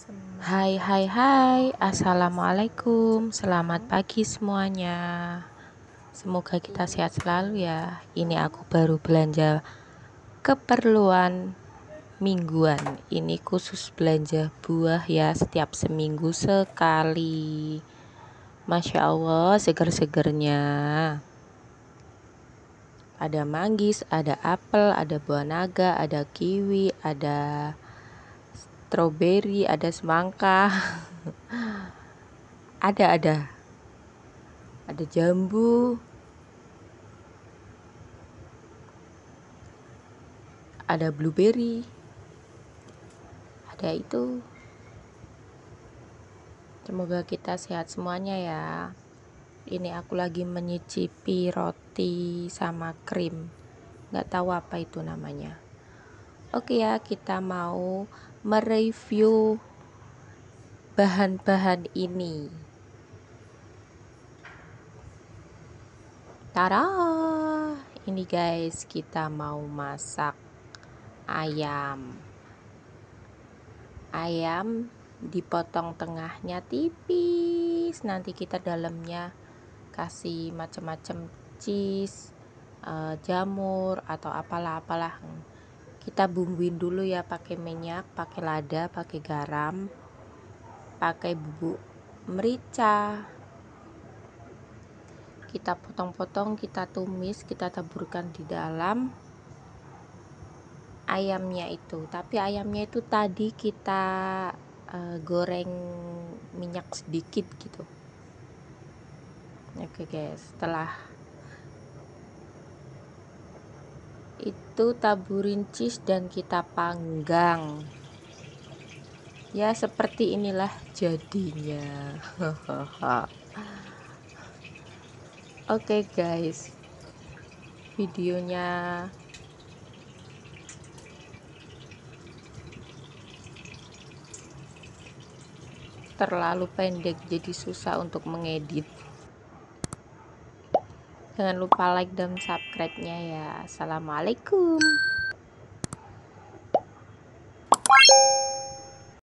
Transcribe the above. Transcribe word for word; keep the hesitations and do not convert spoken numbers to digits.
Hai hai hai, assalamualaikum, selamat pagi semuanya. Semoga kita sehat selalu ya. Ini aku baru belanja keperluan mingguan. Ini khusus belanja buah ya, setiap seminggu sekali. Masya Allah, seger-segernya. Ada manggis, ada apel, ada buah naga, ada kiwi, ada stroberi, ada semangka. ada ada ada jambu, ada blueberry, ada itu. Semoga kita sehat semuanya ya. Ini aku lagi menyicipi roti sama krim, nggak tahu apa itu namanya. Oke ya, kita mau mereview bahan-bahan ini. Tada, ini guys, kita mau masak ayam. Ayam dipotong tengahnya tipis, nanti kita dalamnya kasih macam-macam cheese, uh, jamur atau apalah-apalah. Kita bumbuin dulu ya, pakai minyak, pakai lada, pakai garam, pakai bubuk merica. Kita potong-potong, kita tumis, kita taburkan di dalam ayamnya itu. Tapi ayamnya itu tadi kita uh, goreng minyak sedikit gitu. Oke guys, setelah itu taburin cheese dan kita panggang. Ya seperti inilah jadinya. Oke guys, videonya terlalu pendek jadi susah untuk mengedit. Jangan lupa like dan subscribe-nya ya. Assalamualaikum.